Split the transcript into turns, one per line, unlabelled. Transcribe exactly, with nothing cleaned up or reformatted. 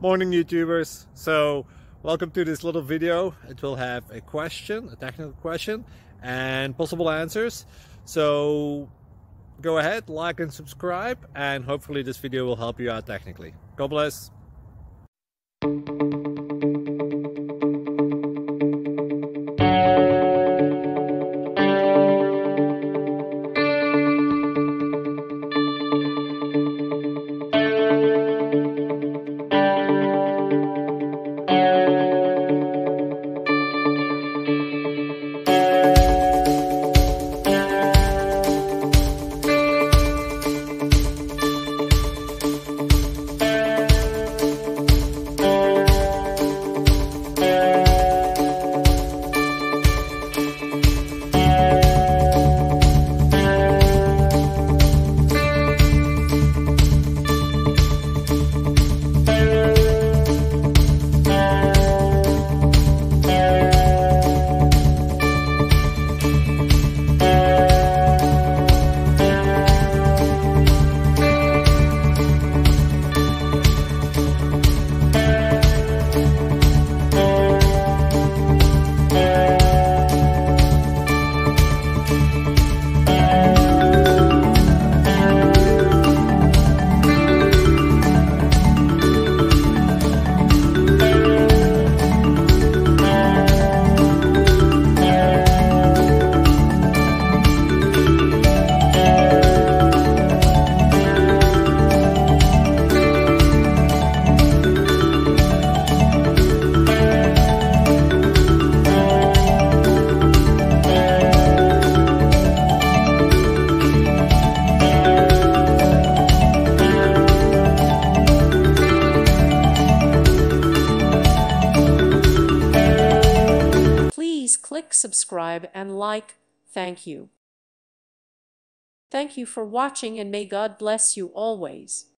Morning YouTubers. So welcome to this little video. It will have a question, a technical question, and possible answers. So go ahead, like and subscribe, and hopefully this video will help you out technically. God bless.
Please click subscribe and like. Thank you. Thank you for watching, and may God bless you always.